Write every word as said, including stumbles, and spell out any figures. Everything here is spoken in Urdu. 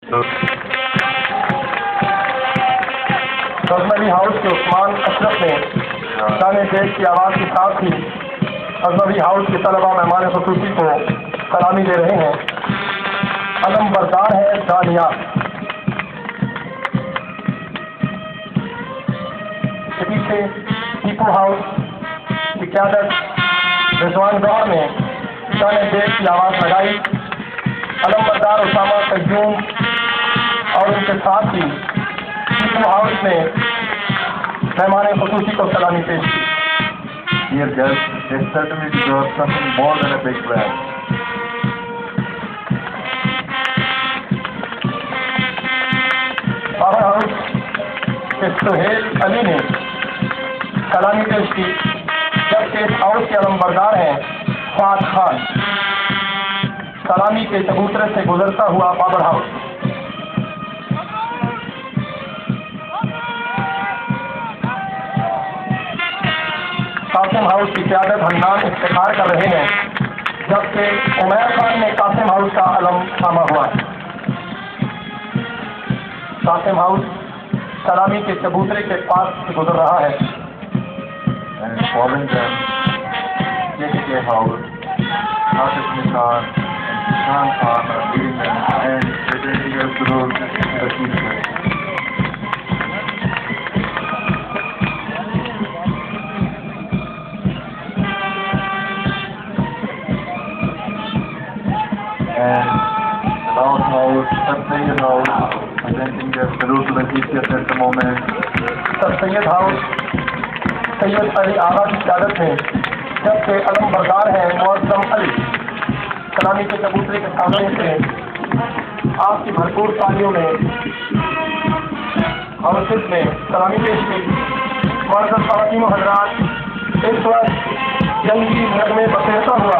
غزنوی ہاؤس کے عثمان اشرف نے شان دیش کی آواز کے ساتھ ہی غزنوی ہاؤس کے طلبا مہمان خصوصی کو سلامی دے رہے ہیں. علم بردار ہے دانیہ. پیچھے ٹیپو ہاؤس کی قیادت رضوان گوہر نے شان دیش کی آواز لگائی. علم بردار اسامہ قیوم اور ان کے ساتھ ہی ٹیپو ہاؤس نے مہمان خصوصی کو سلامی پیش کی. Dear guests, they certainly deserve something more than a big clap. Power house کے سہیل علی نے سلامی پیش کی، جبکہ اس ہاؤس کے علمبردار ہیں فہد خان. سلامی کے چبوترے سے گزرتا ہوا پاور ہاؤس. قاسم ہاؤس کی قیادت حنان افتخار کر رہے ہیں، جبکہ عمیر خان نے قاسم ہاؤس کا علم تھاما ہوا ہے. قاسم ہاؤس سلامی کے چبوترے کے پاس سے گزر رہا ہے. And following them, J K House, Asif Nissan, and Kishan Khan are leading them and presenting us the road to the future. And South House, Sir House, presenting their salute to the teachers at the moment. Sir Syed house Syed Ali Agha کی قیادت میں، جبکہ علم بردار ہیں معظم علی. سلامی کے چبوترے کے سامنے سے آپ کی بھرپور تالیوں میں ہاؤسز میں سلامی پیش کی. معزز خواتین و حضرات، اس وقت جنگی نغمے بسیرتا ہوا